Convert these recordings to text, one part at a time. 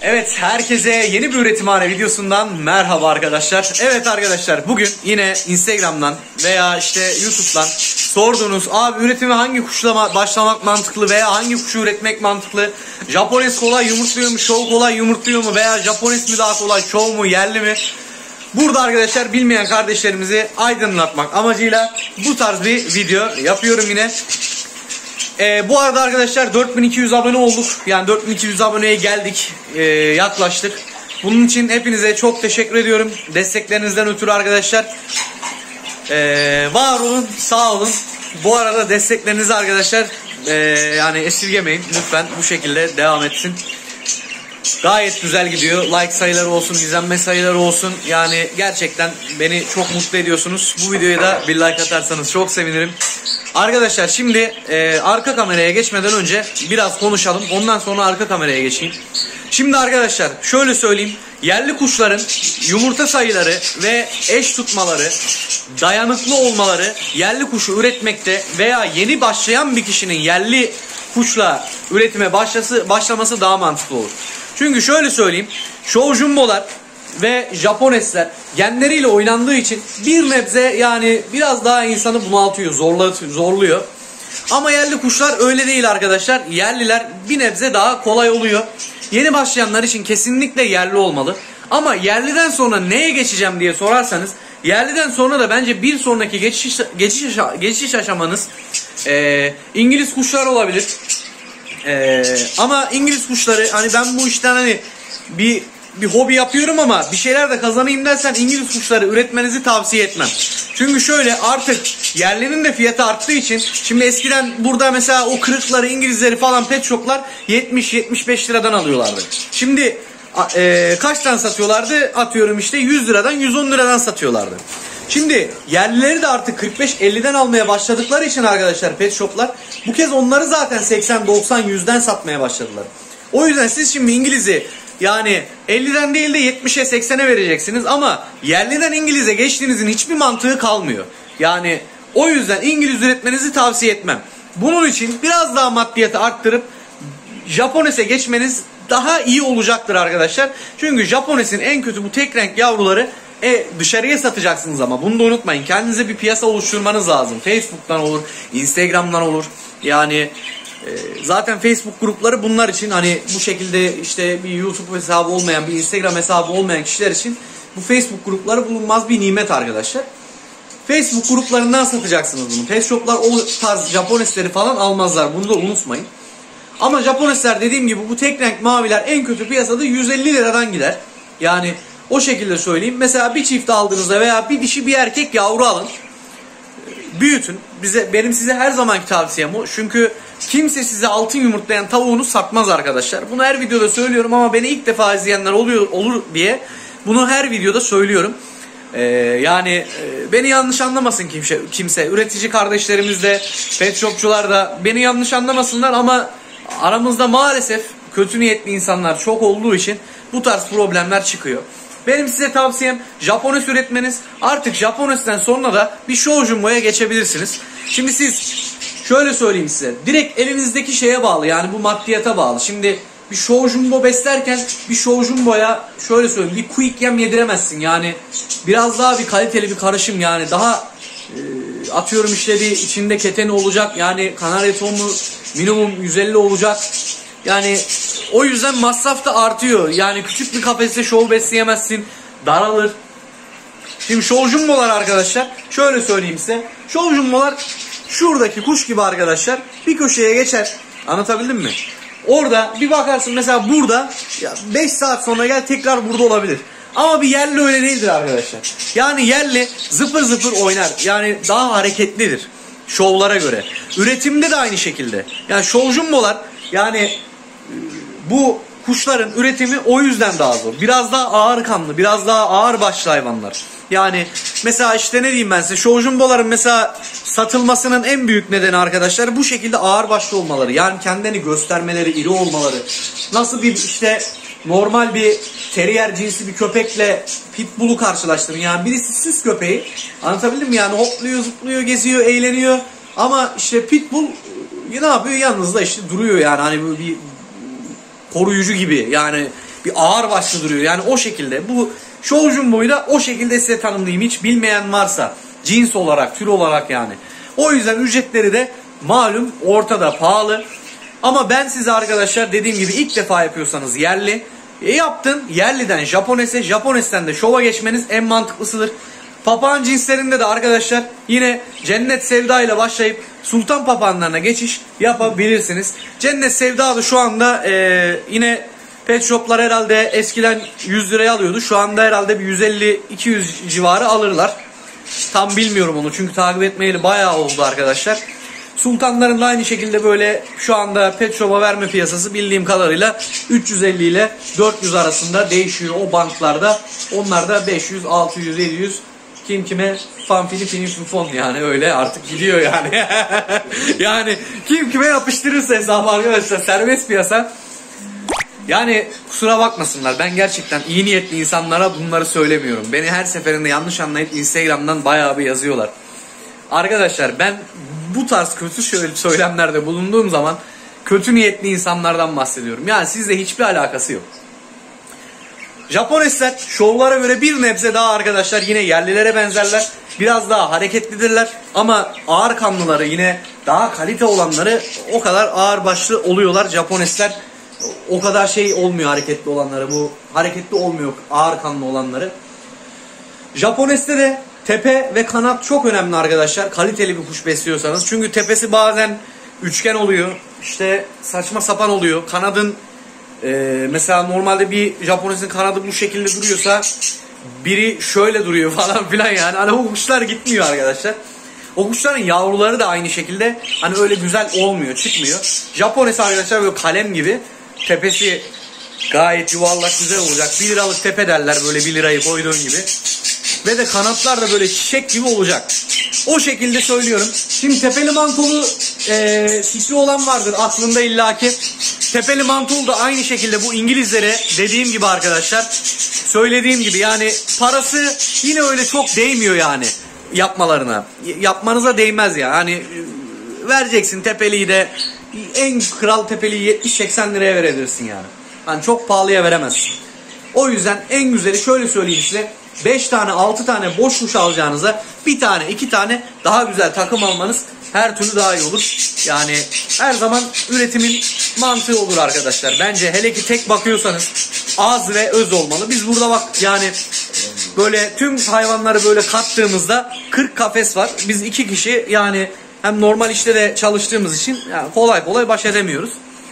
Evet, herkese yeni bir üretimhane videosundan merhaba arkadaşlar. Evet arkadaşlar, bugün yine Instagram'dan veya işte YouTube'dan sorduğunuz abi üretimi hangi kuşla başlamak mantıklı veya hangi kuşu üretmek mantıklı? Japones kolay yumurtluyor mu, show kolay yumurtluyor mu veya Japones mi daha kolay, show mu, yerli mi? Burada arkadaşlar bilmeyen kardeşlerimizi aydınlatmak amacıyla bu tarz bir video yapıyorum yine. Bu arada arkadaşlar 4200 abone olduk. Yani 4200 aboneye geldik. Yaklaştık. Bunun için hepinize çok teşekkür ediyorum. Desteklerinizden ötürü arkadaşlar. Var olun, sağ olun. Bu arada desteklerinizi arkadaşlar yani esirgemeyin. Lütfen bu şekilde devam etsin. Gayet güzel gidiyor. Like sayıları olsun, izlenme sayıları olsun. Yani gerçekten beni çok mutlu ediyorsunuz. Bu videoya da bir like atarsanız çok sevinirim. Arkadaşlar şimdi arka kameraya geçmeden önce biraz konuşalım. Ondan sonra arka kameraya geçeyim. Şimdi arkadaşlar şöyle söyleyeyim. Yerli kuşların yumurta sayıları ve eş tutmaları, dayanıklı olmaları yerli kuşu üretmekte veya yeni başlayan bir kişinin yerli kuşla üretime başlaması daha mantıklı olur. Çünkü şöyle söyleyeyim. Show jumbolar ve Japonesler genleriyle oynandığı için bir nebze yani biraz daha insanı bunaltıyor, zorluyor. Ama yerli kuşlar öyle değil arkadaşlar. Yerliler bir nebze daha kolay oluyor. Yeni başlayanlar için kesinlikle yerli olmalı. Ama yerliden sonra neye geçeceğim diye sorarsanız, yerliden sonra da bence bir sonraki geçiş aşamanız İngiliz kuşlar olabilir. Ama İngiliz kuşları, hani ben bu işten hani bir hobi yapıyorum ama bir şeyler de kazanayım dersen İngiliz kuşları üretmenizi tavsiye etmem. Çünkü şöyle, artık yerlinin de fiyatı arttığı için, şimdi eskiden burada mesela o kırıkları, İngilizleri falan pet shoplar 70-75 liradan alıyorlardı. Şimdi kaçtan satıyorlardı? Atıyorum işte 100 liradan 110 liradan satıyorlardı. Şimdi yerlileri de artık 45-50'den almaya başladıkları için arkadaşlar pet shoplar bu kez onları zaten 80-90-100'den satmaya başladılar. O yüzden siz şimdi İngiliz'i yani 50'den değil de 70'e 80'e vereceksiniz ama yerliden İngiliz'e geçtiğinizin hiçbir mantığı kalmıyor. Yani o yüzden İngiliz üretmenizi tavsiye etmem. Bunun için biraz daha maddiyatı arttırıp Japones'e geçmeniz daha iyi olacaktır arkadaşlar. Çünkü Japones'in en kötü bu tek renk yavruları dışarıya satacaksınız ama bunu da unutmayın. Kendinize bir piyasa oluşturmanız lazım. Facebook'tan olur, Instagram'dan olur. Yani zaten Facebook grupları bunlar için, hani bu şekilde işte bir YouTube hesabı olmayan, bir Instagram hesabı olmayan kişiler için bu Facebook grupları bulunmaz bir nimet arkadaşlar. Facebook gruplarından satacaksınız bunu. Pet shoplar o tarz Japonesleri falan almazlar. Bunu da unutmayın. Ama Japonesler dediğim gibi bu tek renk maviler en kötü piyasada 150 liradan gider. Yani o şekilde söyleyeyim. Mesela bir çift aldığınızda veya bir dişi bir erkek yavru alın. Büyütün. Benim size her zamanki tavsiyem o. Çünkü kimse size altın yumurtlayan tavuğunu satmaz arkadaşlar. Bunu her videoda söylüyorum ama beni ilk defa izleyenler olur diye bunu her videoda söylüyorum. Yani beni yanlış anlamasın kimse. Üretici kardeşlerimiz de, pet shopçular da beni yanlış anlamasınlar ama aramızda maalesef kötü niyetli insanlar çok olduğu için bu tarz problemler çıkıyor. Benim size tavsiyem Japones üretmeniz. Artık Japones'ten sonra da bir show jumbo'ya geçebilirsiniz. Şimdi siz şöyle söyleyeyim size. Direkt elinizdeki şeye bağlı, yani bu maddiyata bağlı. Şimdi bir show jumbo beslerken bir show jumbo'ya şöyle söyleyeyim, bir quick yem yediremezsin. Yani biraz daha bir kaliteli bir karışım, yani daha atıyorum işte bir içinde keteni olacak. Yani kanarya tohumu minimum 150 olacak. Yani o yüzden masraf da artıyor. Yani küçük bir kafeste show besleyemezsin. Daralır. Şimdi show jumbolar arkadaşlar şöyle söyleyeyim size. Show jumbolar şuradaki kuş gibi arkadaşlar. Bir köşeye geçer. Anlatabildim mi? Orada bir bakarsın mesela burada 5 saat sonra gel tekrar burada olabilir. Ama bir yerli öyle değildir arkadaşlar. Yani yerli zıpır zıpır oynar. Yani daha hareketlidir şovlara göre. Üretimde de aynı şekilde. Yani show jumbolar, yani bu kuşların üretimi o yüzden daha zor. Biraz daha ağır kanlı, biraz daha ağır başlı hayvanlar. Yani mesela işte ne diyeyim ben size, show jumboların mesela satılmasının en büyük nedeni arkadaşlar bu şekilde ağır başlı olmaları. Yani kendini göstermeleri, iri olmaları. Nasıl bir işte normal bir terrier cinsi bir köpekle pitbull'u karşılaştırın. Yani birisi süs köpeği, anlatabildim mi? Yani hopluyor, zıplıyor, geziyor, eğleniyor. Ama işte pitbull ne yapıyor? Yalnız da işte duruyor yani, hani bir koruyucu gibi. Yani bir ağır başlı duruyor. Yani o şekilde. Bu Show Jumbo'yu da o şekilde size tanımlayayım. Hiç bilmeyen varsa cins olarak, tür olarak yani. O yüzden ücretleri de malum ortada, pahalı. Ama ben size arkadaşlar dediğim gibi ilk defa yapıyorsanız yerli. Yaptın yerliden Japones'e, Japones'ten de Show'a geçmeniz en mantıklısıdır. Papağan cinslerinde de arkadaşlar yine Cennet Sevda ile başlayıp Sultan papağanlarına geçiş yapabilirsiniz. Cennet Sevda da şu anda yine pet shoplar herhalde eskiden 100 liraya alıyordu. Şu anda herhalde bir 150-200 civarı alırlar. Tam bilmiyorum onu çünkü takip etmeyeli bayağı oldu arkadaşlar. Sultanların da aynı şekilde böyle şu anda pet shop'a verme piyasası bildiğim kadarıyla 350 ile 400 arasında değişiyor o banklarda. Onlar da 500, 600, 700 kim kime fanfili finifon yani öyle artık gidiyor yani. Yani kim kime yapıştırırsa hesabı arkadaşlar serbest piyasa. Yani kusura bakmasınlar ben gerçekten iyi niyetli insanlara bunları söylemiyorum. Beni her seferinde yanlış anlayıp Instagram'dan bayağı bir yazıyorlar. Arkadaşlar ben bu tarz kötü söylemlerde bulunduğum zaman kötü niyetli insanlardan bahsediyorum. Yani sizle hiçbir alakası yok. Japonesler şovlara göre bir nebze daha arkadaşlar yine yerlilere benzerler. Biraz daha hareketlidirler ama ağır kanlıları yine daha kalite olanları o kadar ağır başlı oluyorlar. Japonesler o kadar şey olmuyor hareketli olanları, bu hareketli olmuyor ağır kanlı olanları. Japones'te de tepe ve kanat çok önemli arkadaşlar. Kaliteli bir kuş besliyorsanız. Çünkü tepesi bazen üçgen oluyor. İşte saçma sapan oluyor. Kanadın mesela normalde bir Japones'in kanadı bu şekilde duruyorsa biri şöyle duruyor falan filan yani. Hani o kuşlar gitmiyor arkadaşlar. O kuşların yavruları da aynı şekilde hani öyle güzel olmuyor, çıkmıyor. Japones arkadaşlar böyle kalem gibi. Tepesi gayet yuvarlak güzel olacak. 1 liralık tepe derler böyle 1 lirayı koyduğun gibi. Ve de kanatlar da böyle çiçek gibi olacak. O şekilde söylüyorum. Şimdi tepeli mantolu fikri olan vardır aklında illaki. Tepeli mantolu da aynı şekilde bu İngilizlere dediğim gibi arkadaşlar. Söylediğim gibi yani parası yine öyle çok değmiyor yani yapmalarına. Yapmanıza değmez ya. Hani vereceksin tepeliyi de en kral tepeliyi 70-80 liraya verebilirsin yani. Hani çok pahalıya veremezsin. O yüzden en güzeli şöyle söyleyeyim size. 5 tane 6 tane boş kuş alacağınıza bir tane 2 tane daha güzel takım almanız her türlü daha iyi olur. Yani her zaman üretimin mantığı olur arkadaşlar. Bence hele ki tek bakıyorsanız az ve öz olmalı. Biz burada bak yani böyle tüm hayvanları böyle kattığımızda 40 kafes var. Biz 2 kişi yani hem normal işte de çalıştığımız için yani kolay kolay baş edemiyoruz.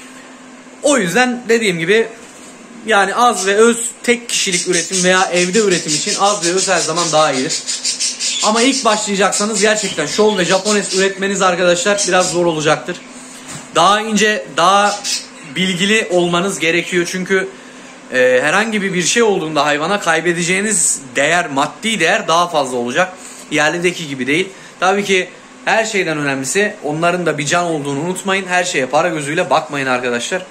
O yüzden dediğim gibi yani az ve öz tek kişilik üretim veya evde üretim için az ve öz her zaman daha iyidir. Ama ilk başlayacaksanız gerçekten Show ve Japones üretmeniz arkadaşlar biraz zor olacaktır. Daha ince, daha bilgili olmanız gerekiyor. Çünkü herhangi bir şey olduğunda hayvana kaybedeceğiniz değer, maddi değer daha fazla olacak. Yerlideki gibi değil. Tabii ki her şeyden önemlisi onların da bir can olduğunu unutmayın. Her şeye para gözüyle bakmayın arkadaşlar.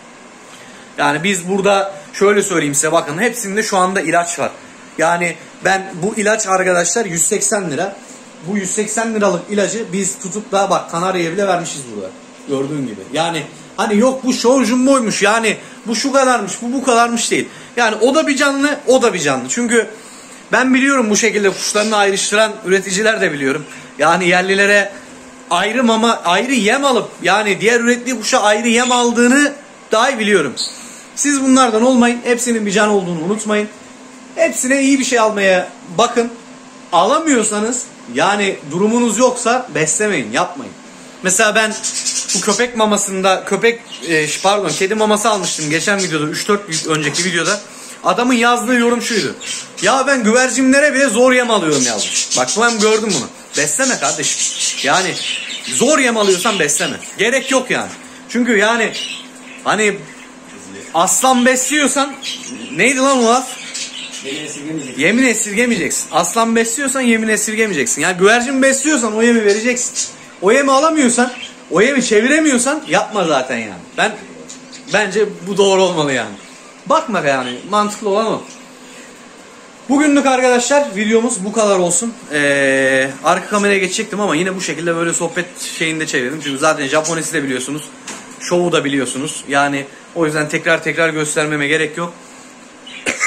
Yani biz burada şöyle söyleyeyim size bakın hepsinde şu anda ilaç var. Yani ben bu ilaç arkadaşlar 180 lira. Bu 180 liralık ilacı biz tutup da bak Kanarya'ya bile vermişiz burada. Gördüğün gibi. Yani hani yok bu Show Jumbo'ymuş yani bu şu kadarmış bu kadarmış değil. Yani o da bir canlı o da bir canlı. Çünkü ben biliyorum bu şekilde kuşlarını ayrıştıran üreticiler de biliyorum. Yani yerlilere ayrı mama ayrı yem alıp yani diğer ürettiği kuşa ayrı yem aldığını dahi biliyorum. Siz bunlardan olmayın. Hepsinin bir can olduğunu unutmayın. Hepsine iyi bir şey almaya bakın. Alamıyorsanız yani durumunuz yoksa beslemeyin, yapmayın. Mesela ben bu köpek mamasında kedi maması almıştım geçen videoda 3-4 önceki videoda. Adamın yazdığı yorum şuydu. Ya ben güvercinlere bile zor yem alıyorum yazmış. Bak ben gördüm bunu. Besleme kardeşim. Yani zor yem alıyorsan besleme. Gerek yok yani. Çünkü yani hani aslan besliyorsan neydi lan o laf? Yemin esirgemeyeceksin. Aslan besliyorsan yemin esirgemeyeceksin. Yani güvercin besliyorsan o yemi vereceksin. O yemi alamıyorsan, o yemi çeviremiyorsan yapma zaten yani. Bence bu doğru olmalı yani. Bakma yani mantıklı olan o. Bugünlük arkadaşlar videomuz bu kadar olsun. Arka kameraya geçecektim ama yine bu şekilde böyle sohbet şeyinde çevirdim. Çünkü zaten Japones'i de biliyorsunuz. Show'u da biliyorsunuz. Yani o yüzden tekrar göstermeme gerek yok.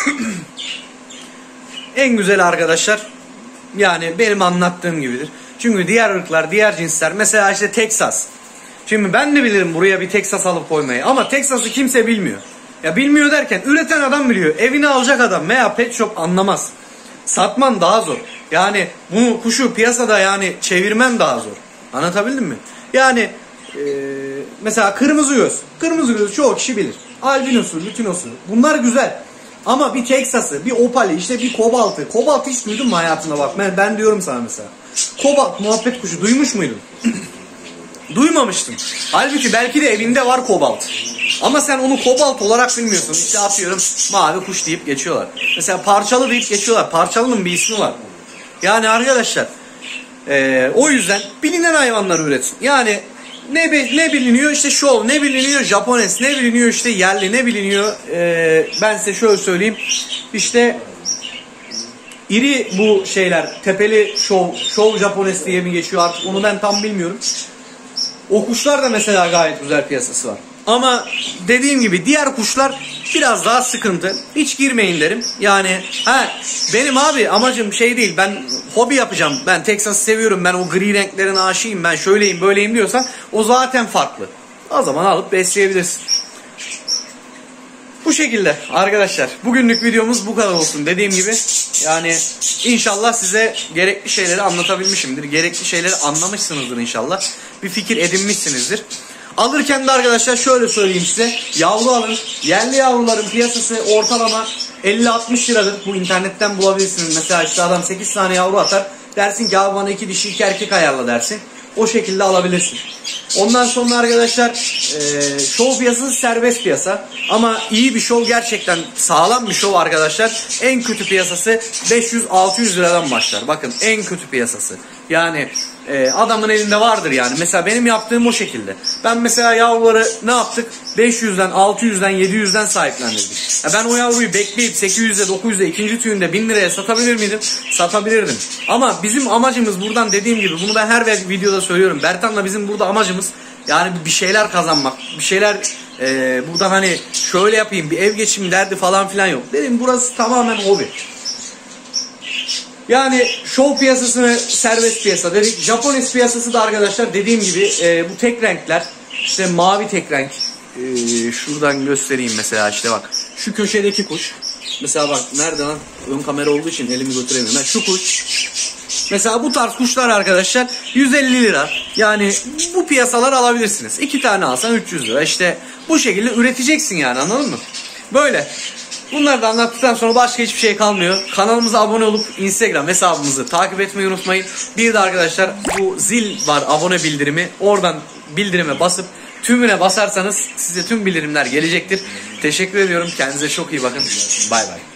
En güzel arkadaşlar yani benim anlattığım gibidir. Çünkü diğer ırklar, diğer cinsler mesela işte Texas. Şimdi ben de bilirim buraya bir Texas alıp koymayı ama Texas'ı kimse bilmiyor. Ya bilmiyor derken üreten adam biliyor. Evine alacak adam veya pet shop anlamaz. Satman daha zor. Yani bunu kuşu piyasada yani çevirmen daha zor. Anlatabildim mi? Yani mesela kırmızı göz. Kırmızı gözü çoğu kişi bilir. Albinosu, lutinosu. Bunlar güzel. Ama bir Texas'ı, bir opali, işte bir kobaltı. Kobalt hiç duydun mu hayatında bak? Ben diyorum sana mesela. Kobalt muhabbet kuşu duymuş muydun? Duymamıştım. Halbuki belki de evinde var kobalt. Ama sen onu kobalt olarak bilmiyorsun. İşte atıyorum mavi kuş deyip geçiyorlar. Mesela parçalı deyip geçiyorlar. Parçalının bir ismi var. Yani arkadaşlar o yüzden bilinen hayvanları üretin. Yani ne biliniyor işte show, ne biliniyor Japones, ne biliniyor işte yerli, ne biliniyor ben size şöyle söyleyeyim. İşte iri bu şeyler, tepeli show Japones diye mi geçiyor artık onu ben tam bilmiyorum. O kuşlar da mesela gayet güzel piyasası var. Ama dediğim gibi diğer kuşlar biraz daha sıkıntı. Hiç girmeyin derim. Yani benim abi amacım şey değil. Ben hobi yapacağım. Ben Texas'ı seviyorum. Ben o gri renklerin aşığıyım. Ben şöyleyim böyleyim diyorsan o zaten farklı. O zaman alıp besleyebilirsin. Bu şekilde arkadaşlar. Bugünlük videomuz bu kadar olsun. Dediğim gibi yani inşallah size gerekli şeyleri anlatabilmişimdir. Gerekli şeyleri anlamışsınızdır inşallah. Bir fikir edinmişsinizdir. Alırken de arkadaşlar şöyle söyleyeyim size. Yavru alın. Yerli yavruların piyasası ortalama 50-60 liradır. Bu internetten bulabilirsiniz. Mesela işte adam 8 tane yavru atar. Dersin ki abi bana 2 dişi 2 erkek ayarla dersin. O şekilde alabilirsin. Ondan sonra arkadaşlar şov piyasası serbest piyasa. Ama iyi bir şov gerçekten sağlam bir şov arkadaşlar. En kötü piyasası 500-600 liradan başlar. Bakın en kötü piyasası. Yani adamın elinde vardır yani. Mesela benim yaptığım o şekilde. Ben mesela yavruları ne yaptık? 500'den, 600'den, 700'den sahiplendirdik. Ben o yavruyu bekleyip 800'e, 900'e ikinci tüyünde 1000 liraya satabilir miydim? Satabilirdim. Ama bizim amacımız buradan dediğim gibi bunu ben her videoda söylüyorum. Bertan'la bizim burada amacımız yani bir şeyler kazanmak. Bir şeyler buradan hani şöyle yapayım bir ev geçimi derdi falan filan yok. Dedim burası tamamen hobi. Yani show piyasası ve serbest piyasa dedik. Japones piyasası da arkadaşlar dediğim gibi bu tek renkler işte mavi tek renk şuradan göstereyim mesela işte bak şu köşedeki kuş mesela bak nerede lan ön kamera olduğu için elimi götüremiyorum. Şu kuş mesela bu tarz kuşlar arkadaşlar 150 lira yani bu piyasalar alabilirsiniz. 2 tane alsan 300 lira işte bu şekilde üreteceksin yani anladın mı? Böyle. Bunları da anlattıktan sonra başka hiçbir şey kalmıyor. Kanalımıza abone olup Instagram hesabımızı takip etmeyi unutmayın. Bir de arkadaşlar bu zil var abone bildirimi. Oradan bildirime basıp tümüne basarsanız size tüm bildirimler gelecektir. Teşekkür ediyorum. Kendinize çok iyi bakın. Bay bay.